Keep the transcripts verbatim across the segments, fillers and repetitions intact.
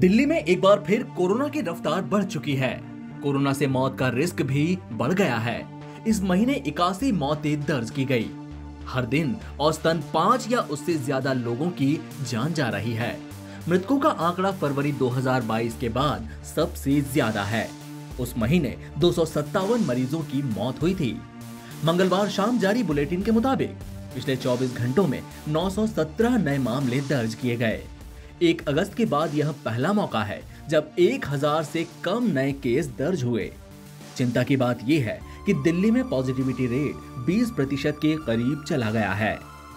दिल्ली में एक बार फिर कोरोना की रफ्तार बढ़ चुकी है। कोरोना से मौत का रिस्क भी बढ़ गया है। इस महीने इक्यासी मौतें दर्ज की गई। हर दिन औसतन पाँच या उससे ज्यादा लोगों की जान जा रही है। मृतकों का आंकड़ा फरवरी दो हज़ार बाईस के बाद सबसे ज्यादा है। उस महीने दो सौ सत्तावन मरीजों की मौत हुई थी। मंगलवार शाम जारी बुलेटिन के मुताबिक पिछले चौबीस घंटों में नौ सौ सत्रह नए मामले दर्ज किए गए। एक अगस्त के बाद यह पहला मौका है जब एक हज़ार से कम नए केस दर्ज हुए। चिंता की बात यह है कि दिल्ली में पॉजिटिविटी रेट बीस प्रतिशत के करीब चला गया है।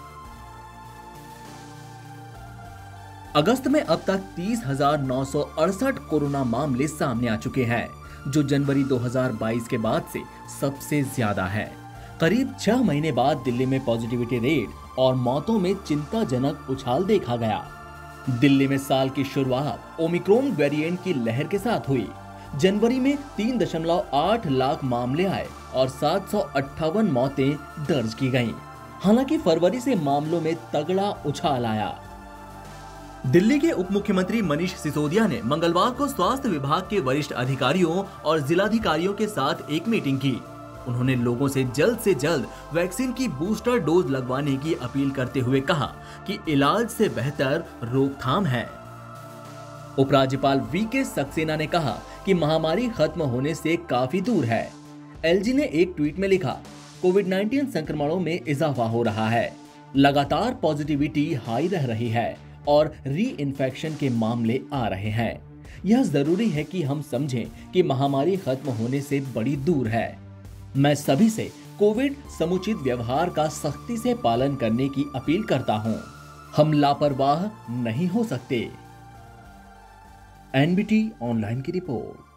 अगस्त में अब तक तीस हजार नौ सौ अड़सठ कोरोना मामले सामने आ चुके हैं, जो जनवरी दो हज़ार बाईस के बाद से सबसे ज्यादा है। करीब छह महीने बाद दिल्ली में पॉजिटिविटी रेट और मौतों में चिंताजनक उछाल देखा गया। दिल्ली में साल की शुरुआत ओमिक्रॉन वेरिएंट की लहर के साथ हुई। जनवरी में तीन दशमलव आठ लाख मामले आए और सात सौ अट्ठावन मौतें दर्ज की गईं। हालांकि फरवरी से मामलों में तगड़ा उछाल आया। दिल्ली के उप मुख्यमंत्री मनीष सिसोदिया ने मंगलवार को स्वास्थ्य विभाग के वरिष्ठ अधिकारियों और जिलाधिकारियों के साथ एक मीटिंग की। उन्होंने लोगों से जल्द से जल्द वैक्सीन की बूस्टर डोज लगवाने की अपील करते हुए कहा कि इलाज से बेहतर रोकथाम है। उपराज्यपाल वी के सक्सेना ने कहा कि महामारी खत्म होने से काफी दूर है। एलजी ने एक ट्वीट में लिखा, कोविड उन्नीस संक्रमणों में इजाफा हो रहा है। लगातार पॉजिटिविटी हाई रह रही है और री इन्फेक्शन के मामले आ रहे हैं। यह जरूरी है कि हम समझें कि महामारी खत्म होने से बड़ी दूर है। मैं सभी से कोविड समुचित व्यवहार का सख्ती से पालन करने की अपील करता हूं। हम लापरवाह नहीं हो सकते। एनबीटी ऑनलाइन की रिपोर्ट।